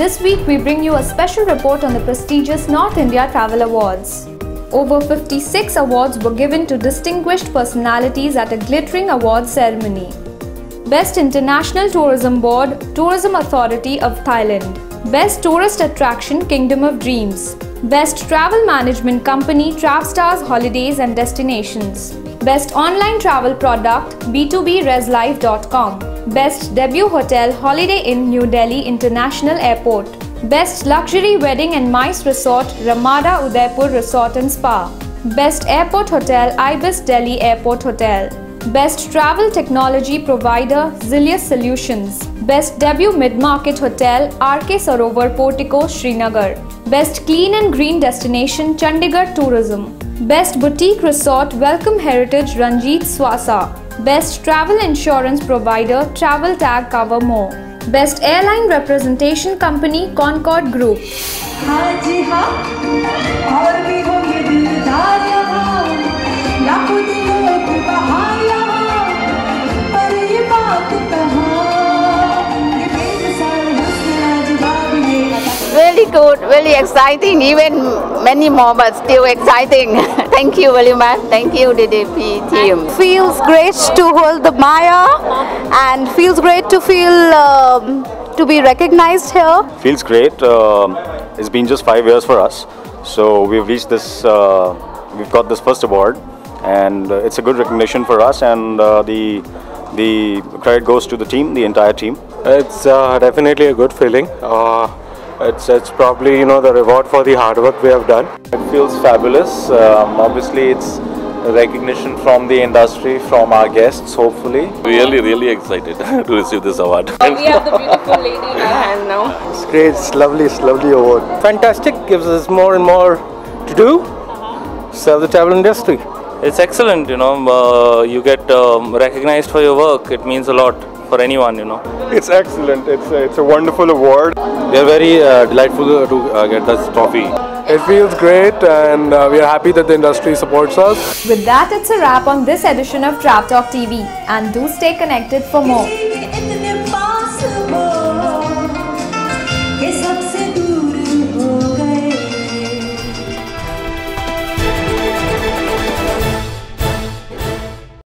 This week we bring you a special report on the prestigious North India Travel Awards. Over 56 awards were given to distinguished personalities at a glittering awards ceremony. Best International Tourism Board, Tourism Authority of Thailand. Best Tourist Attraction, Kingdom of Dreams. Best Travel Management Company, Travstars Holidays and Destinations. Best Online Travel Product, B2BResLife.com. Best Debut Hotel, Holiday Inn, New Delhi International Airport. Best Luxury Wedding and MICE Resort, Ramada Udaipur Resort and Spa. Best Airport Hotel, Ibis Delhi Airport Hotel. Best Travel Technology Provider, Zilius Solutions. Best Debut Mid-Market Hotel, RK Sarovar Portico, Srinagar. Best Clean and Green Destination, Chandigarh Tourism. Best Boutique Resort, Welcome Heritage, Ranjit Swasa. Best Travel Insurance Provider, Travel Tag Cover More. Best Airline Representation Company, Concord Group. Really good, really exciting, even many more, but still exciting. Thank you very much. Thank you, DDP team. Feels great to hold the Maya and feels great to feel to be recognized here. Feels great. It's been just 5 years for us, so we've reached this. We've got this first award, and it's a good recognition for us. And the credit goes to the team, the entire team. It's definitely a good feeling. It's probably the reward for the hard work we have done. It feels fabulous. Obviously, it's a recognition from the industry, from our guests. Hopefully, really excited to receive this award. We have the beautiful lady in our hand now. It's great. It's lovely award. Fantastic. Gives us more and more to do. Serve the travel industry. It's excellent. You get recognized for your work. It means a lot for anyone. It's excellent. It's a wonderful award. We are very delightful to get this trophy. It feels great, and we are happy that the industry supports us. With that, it's a wrap on this edition of Trav Talk TV, and do stay connected for more.